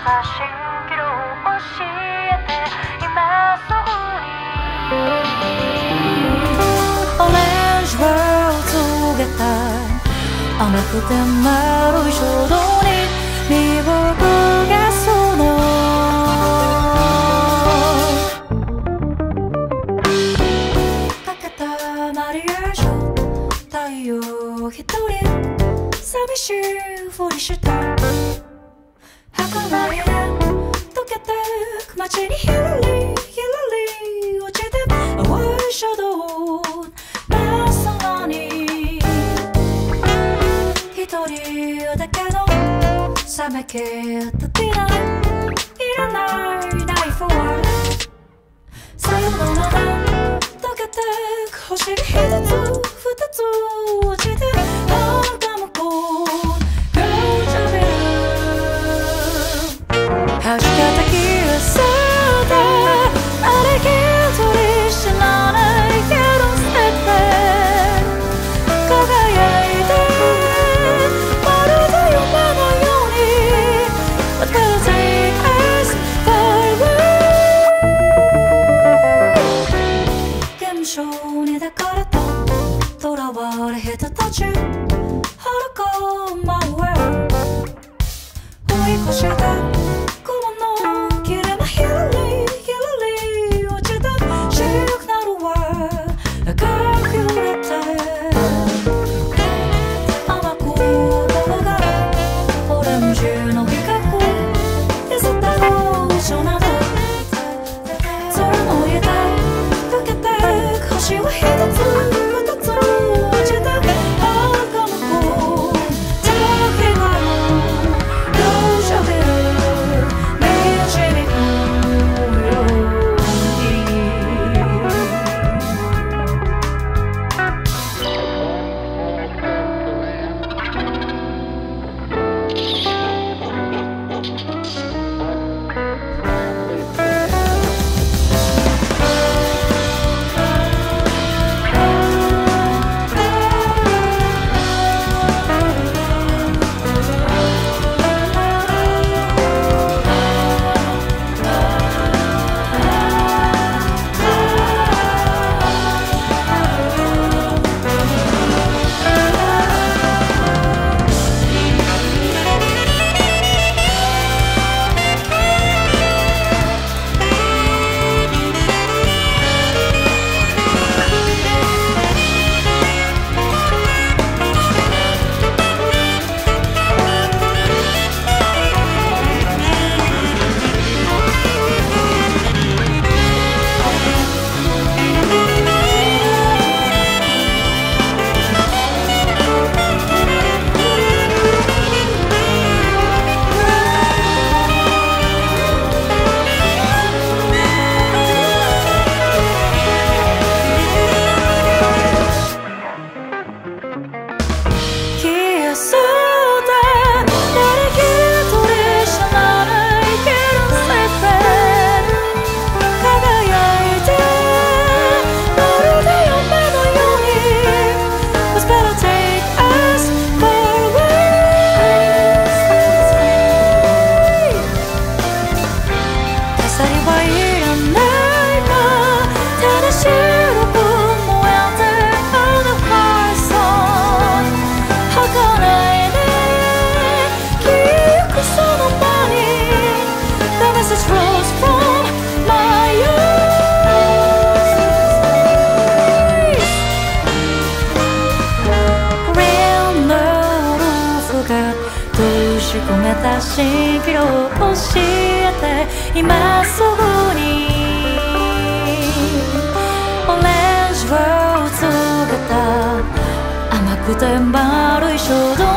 蜃気楼教えて今すぐにオレンジは告げた甘くて丸い衝動に身を焦がすのかけたマリアージュ太陽一人寂しいふりした儚いね溶けてく街にひらりひらり落ちて淡いシャドウ真っ空に一人だけの冷めきったディナーいらないナイフはさよなら溶けてく星が一つ二つ落ちてはがむこうはじけた気さであれ一人知らないけど捨てて輝いてまるで夢のように But we'll take us far away 現象にだからと囚われ人たちはるか真上追い越して蜃気楼教えて今すぐにオレンジを告げた甘くて丸い衝動